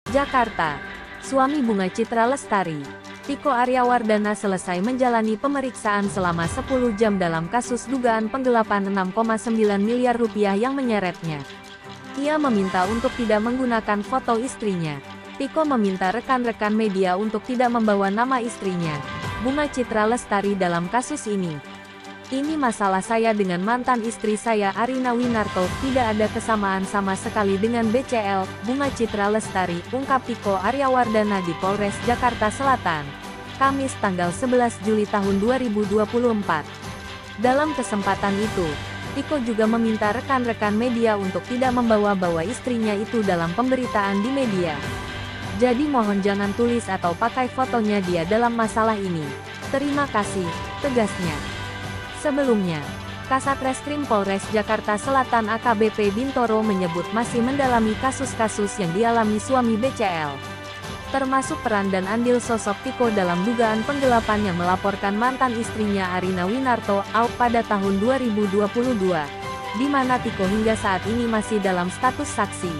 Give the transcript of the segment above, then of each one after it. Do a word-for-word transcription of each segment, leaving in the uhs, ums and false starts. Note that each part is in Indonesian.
Jakarta. Suami Bunga Citra Lestari, Tiko Aryawardana selesai menjalani pemeriksaan selama sepuluh jam dalam kasus dugaan penggelapan enam koma sembilan miliar rupiah yang menyeretnya. Ia meminta untuk tidak menggunakan foto istrinya. Tiko meminta rekan-rekan media untuk tidak membawa nama istrinya, Bunga Citra Lestari dalam kasus ini. Ini masalah saya dengan mantan istri saya Arina Winarto, tidak ada kesamaan sama sekali dengan B C L, Bunga Citra Lestari, ungkap Tiko Aryawardana di Polres Jakarta Selatan, Kamis tanggal sebelas Juli tahun dua ribu dua puluh empat. Dalam kesempatan itu, Tiko juga meminta rekan-rekan media untuk tidak membawa-bawa istrinya itu dalam pemberitaan di media. Jadi mohon jangan tulis atau pakai fotonya dia dalam masalah ini. Terima kasih, tegasnya. Sebelumnya, Kasat Reskrim Polres Jakarta Selatan A K B P Bintoro menyebut masih mendalami kasus-kasus yang dialami suami B C L. Termasuk peran dan andil sosok Tiko dalam dugaan penggelapan yang melaporkan mantan istrinya Arina Winarto, A U pada tahun dua ribu dua puluh dua, di mana Tiko hingga saat ini masih dalam status saksi.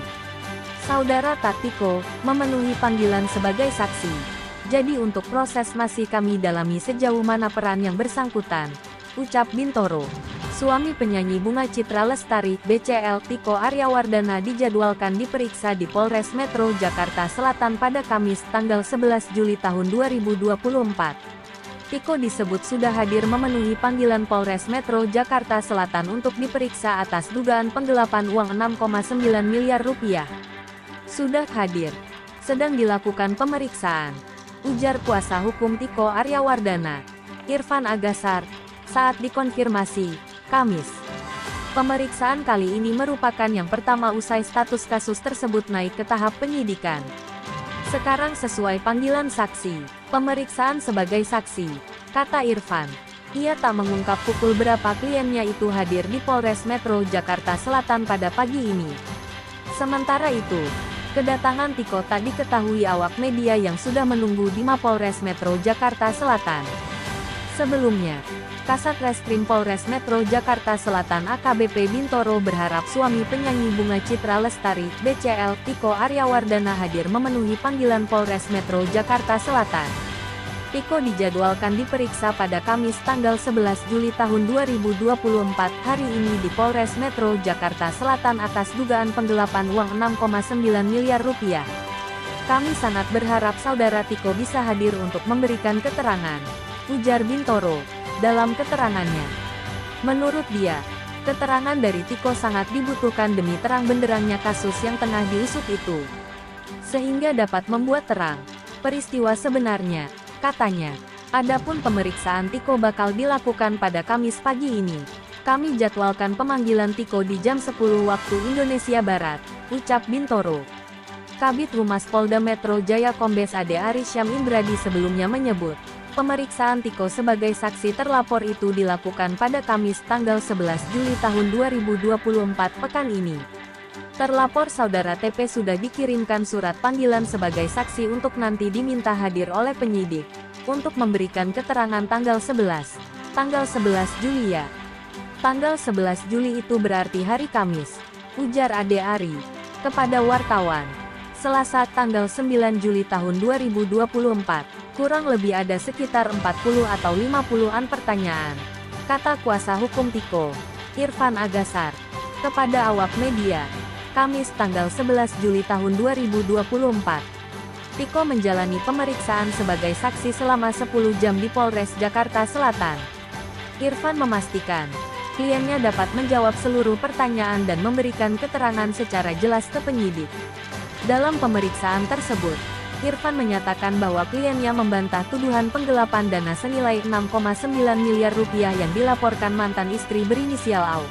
Saudara Tak Tiko memenuhi panggilan sebagai saksi. Jadi untuk proses masih kami dalami sejauh mana peran yang bersangkutan, ucap Bintoro. Suami penyanyi Bunga Citra Lestari, B C L, Tiko Aryawardana dijadwalkan diperiksa di Polres Metro Jakarta Selatan pada Kamis tanggal sebelas Juli tahun dua ribu dua puluh empat. Tiko disebut sudah hadir memenuhi panggilan Polres Metro Jakarta Selatan untuk diperiksa atas dugaan penggelapan uang enam koma sembilan miliar rupiah. Sudah hadir. Sedang dilakukan pemeriksaan, ujar kuasa hukum Tiko Aryawardana, Irfan Agasar, saat dikonfirmasi, Kamis. Pemeriksaan kali ini merupakan yang pertama usai status kasus tersebut naik ke tahap penyidikan. Sekarang sesuai panggilan saksi, pemeriksaan sebagai saksi, kata Irfan. Ia tak mengungkap pukul berapa kliennya itu hadir di Polres Metro Jakarta Selatan pada pagi ini. Sementara itu, kedatangan Tiko tak diketahui awak media yang sudah menunggu di Mapolres Metro Jakarta Selatan. Sebelumnya, Kasat Reskrim Polres Metro Jakarta Selatan A K B P Bintoro berharap suami penyanyi Bunga Citra Lestari, B C L, Tiko Aryawardana hadir memenuhi panggilan Polres Metro Jakarta Selatan. Tiko dijadwalkan diperiksa pada Kamis tanggal sebelas Juli tahun dua ribu dua puluh empat hari ini di Polres Metro Jakarta Selatan atas dugaan penggelapan uang enam koma sembilan miliar rupiah. Kami sangat berharap saudara Tiko bisa hadir untuk memberikan keterangan, ujar Bintoro dalam keterangannya. Menurut dia, keterangan dari Tiko sangat dibutuhkan demi terang benderangnya kasus yang tengah diusut itu, sehingga dapat membuat terang peristiwa sebenarnya, katanya. Adapun pemeriksaan Tiko bakal dilakukan pada Kamis pagi ini. Kami jadwalkan pemanggilan Tiko di jam sepuluh waktu Indonesia Barat, ucap Bintoro. Kabid Humas Polda Metro Jaya Kombes Ade Arisyam Indradi sebelumnya menyebut, pemeriksaan Tiko sebagai saksi terlapor itu dilakukan pada Kamis tanggal sebelas Juli tahun dua ribu dua puluh empat pekan ini. Terlapor saudara T P sudah dikirimkan surat panggilan sebagai saksi untuk nanti diminta hadir oleh penyidik, untuk memberikan keterangan tanggal sebelas. Tanggal sebelas Juli ya? Tanggal sebelas Juli itu berarti hari Kamis, ujar Ade Ari kepada wartawan. Selasa tanggal sembilan Juli tahun dua ribu dua puluh empat. Kurang lebih ada sekitar empat puluh atau lima puluhan pertanyaan, kata kuasa hukum Tiko, Irfan Agasar, kepada awak media, Kamis tanggal sebelas Juli tahun dua ribu dua puluh empat. Tiko menjalani pemeriksaan sebagai saksi selama sepuluh jam di Polres Jakarta Selatan. Irfan memastikan, kliennya dapat menjawab seluruh pertanyaan dan memberikan keterangan secara jelas ke penyidik. Dalam pemeriksaan tersebut, Irfan menyatakan bahwa kliennya membantah tuduhan penggelapan dana senilai enam koma sembilan miliar rupiah yang dilaporkan mantan istri berinisial A U.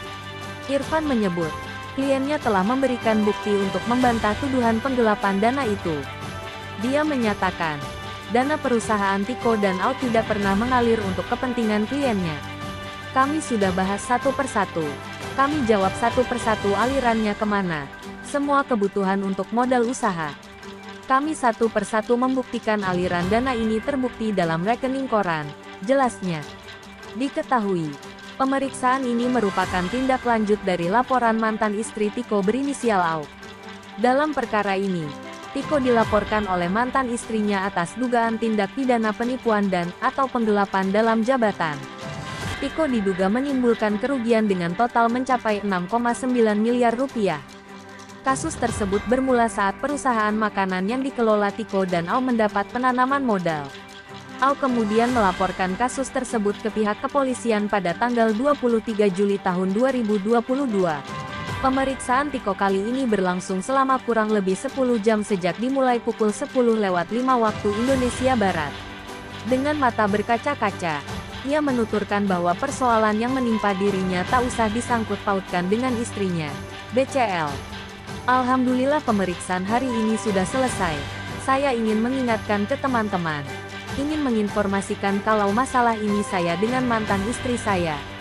Irfan menyebut, kliennya telah memberikan bukti untuk membantah tuduhan penggelapan dana itu. Dia menyatakan, dana perusahaan Tiko dan A U tidak pernah mengalir untuk kepentingan kliennya. Kami sudah bahas satu persatu. Kami jawab satu persatu alirannya kemana. Semua kebutuhan untuk modal usaha. Kami satu persatu membuktikan aliran dana ini terbukti dalam rekening koran, jelasnya. Diketahui, pemeriksaan ini merupakan tindak lanjut dari laporan mantan istri Tiko berinisial A U. Dalam perkara ini, Tiko dilaporkan oleh mantan istrinya atas dugaan tindak pidana penipuan dan atau penggelapan dalam jabatan. Tiko diduga menimbulkan kerugian dengan total mencapai enam koma sembilan miliar rupiah. Kasus tersebut bermula saat perusahaan makanan yang dikelola Tiko dan Au mendapat penanaman modal. Au kemudian melaporkan kasus tersebut ke pihak kepolisian pada tanggal dua puluh tiga Juli tahun dua ribu dua puluh dua. Pemeriksaan Tiko kali ini berlangsung selama kurang lebih sepuluh jam sejak dimulai pukul sepuluh lewat lima waktu Indonesia Barat. Dengan mata berkaca-kaca, ia menuturkan bahwa persoalan yang menimpa dirinya tak usah disangkut pautkan dengan istrinya, B C L. Alhamdulillah pemeriksaan hari ini sudah selesai. Saya ingin mengingatkan ke teman-teman. Ingin menginformasikan kalau masalah ini saya dengan mantan istri saya,